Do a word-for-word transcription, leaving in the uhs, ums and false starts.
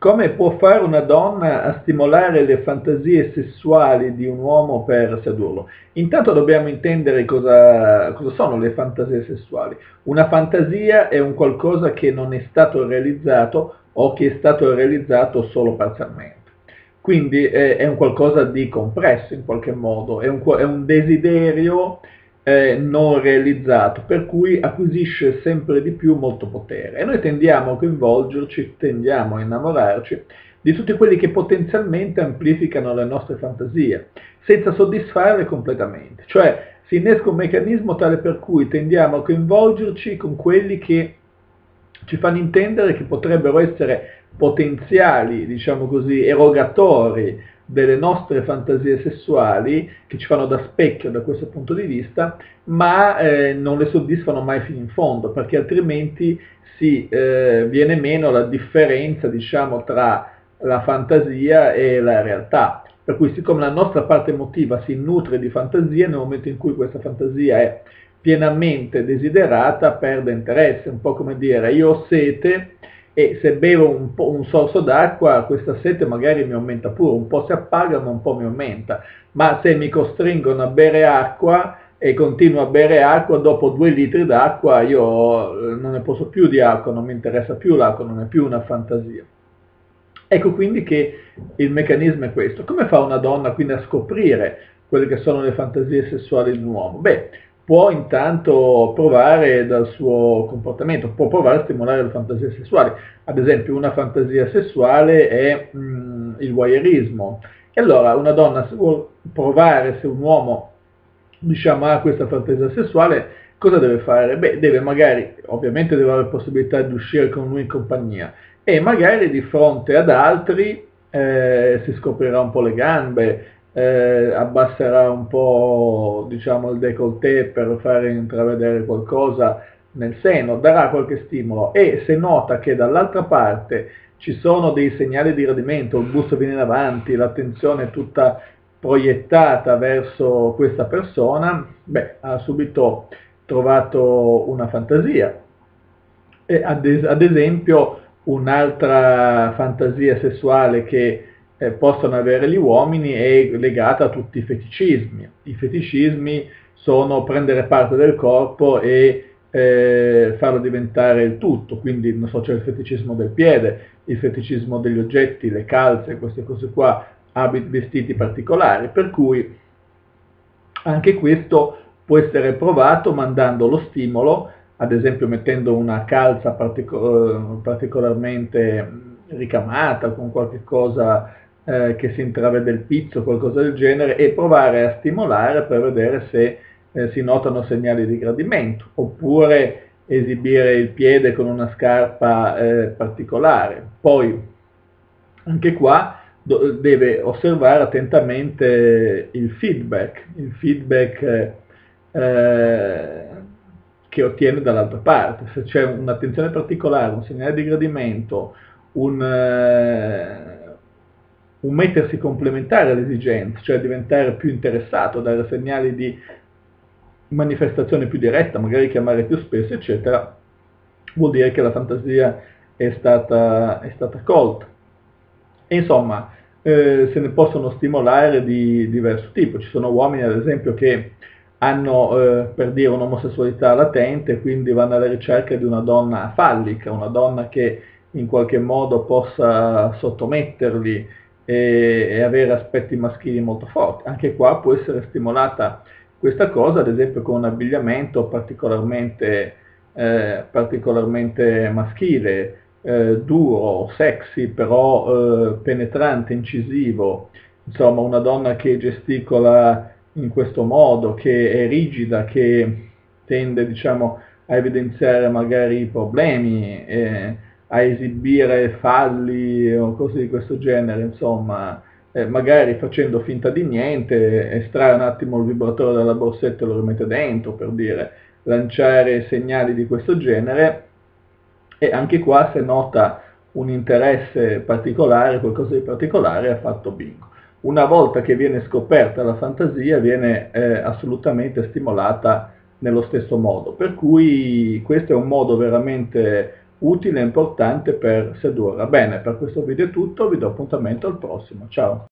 Come può fare una donna a stimolare le fantasie sessuali di un uomo per sedurlo? Intanto dobbiamo intendere cosa, cosa sono le fantasie sessuali. Una fantasia è un qualcosa che non è stato realizzato o che è stato realizzato solo parzialmente. Quindi eh, è un qualcosa di compresso in qualche modo, è un, è un desiderio eh, non realizzato, per cui acquisisce sempre di più molto potere. E noi tendiamo a coinvolgerci, tendiamo a innamorarci di tutti quelli che potenzialmente amplificano le nostre fantasie, senza soddisfarle completamente. Cioè si innesca un meccanismo tale per cui tendiamo a coinvolgerci con quelli che ci fanno intendere che potrebbero essere potenziali, diciamo così, erogatori delle nostre fantasie sessuali, che ci fanno da specchio da questo punto di vista, ma eh, non le soddisfano mai fino in fondo, perché altrimenti si eh, viene meno la differenza, diciamo, tra la fantasia e la realtà. Per cui siccome la nostra parte emotiva si nutre di fantasia, nel momento in cui questa fantasia è pienamente desiderata perde interesse, un po' come dire io ho sete e se bevo un, po', un sorso d'acqua questa sete magari mi aumenta pure, un po' si appaga ma un po' mi aumenta, ma se mi costringono a bere acqua e continuo a bere acqua, dopo due litri d'acqua io non ne posso più di acqua, non mi interessa più l'acqua, non è più una fantasia. Ecco quindi che il meccanismo è questo. Come fa una donna quindi a scoprire quelle che sono le fantasie sessuali di un uomo? Beh, può intanto provare dal suo comportamento, può provare a stimolare le fantasie sessuali. Ad esempio una fantasia sessuale è mh, il voyeurismo. E allora una donna se vuole provare se un uomo diciamo ha questa fantasia sessuale, cosa deve fare? Beh, deve magari, ovviamente deve avere possibilità di uscire con lui in compagnia e magari di fronte ad altri eh, si scoprirà un po' le gambe, eh, abbasserà un po' diciamo il décolleté per fare intravedere qualcosa nel seno, darà qualche stimolo e se nota che dall'altra parte ci sono dei segnali di gradimento, il busto viene in avanti, l'attenzione è tutta proiettata verso questa persona, beh, ha subito trovato una fantasia. E ad, es- ad esempio un'altra fantasia sessuale che eh, possono avere gli uomini è legata a tutti i feticismi. I feticismi sono prendere parte del corpo e eh, farlo diventare il tutto, quindi non so, c'è il feticismo del piede, il feticismo degli oggetti, le calze, queste cose qua, abiti, vestiti particolari, per cui anche questo può essere provato mandando lo stimolo, ad esempio mettendo una calza partico- particolarmente ricamata, con qualche cosa eh, che si intravede il pizzo, qualcosa del genere, e provare a stimolare per vedere se eh, si notano segnali di gradimento, oppure esibire il piede con una scarpa eh, particolare. Poi anche qua deve osservare attentamente il feedback, il feedback eh, che ottiene dall'altra parte. Se c'è un'attenzione particolare, un segnale di gradimento, un, eh, un mettersi complementare alle esigenze, cioè diventare più interessato, dare segnali di manifestazione più diretta, magari chiamare più spesso, eccetera, vuol dire che la fantasia è stata, è stata colta. E insomma, eh, se ne possono stimolare di diverso tipo. Ci sono uomini, ad esempio, che hanno, eh, per dire, un'omosessualità latente, quindi vanno alla ricerca di una donna fallica, una donna che in qualche modo possa sottometterli e, e avere aspetti maschili molto forti. Anche qua può essere stimolata questa cosa, ad esempio, con un abbigliamento particolarmente, eh, particolarmente maschile, eh, duro, sexy, però eh, penetrante, incisivo, insomma una donna che gesticola in questo modo, che è rigida, che tende diciamo a evidenziare magari i problemi, eh, a esibire falli o cose di questo genere, insomma, eh, magari facendo finta di niente, estrae un attimo il vibratore dalla borsetta e lo rimette dentro, per dire, lanciare segnali di questo genere. E anche qua se nota un interesse particolare, qualcosa di particolare, ha fatto bingo. Una volta che viene scoperta la fantasia viene eh, assolutamente stimolata nello stesso modo, per cui questo è un modo veramente utile e importante per sedurla. Bene, per questo video è tutto, vi do appuntamento al prossimo, ciao!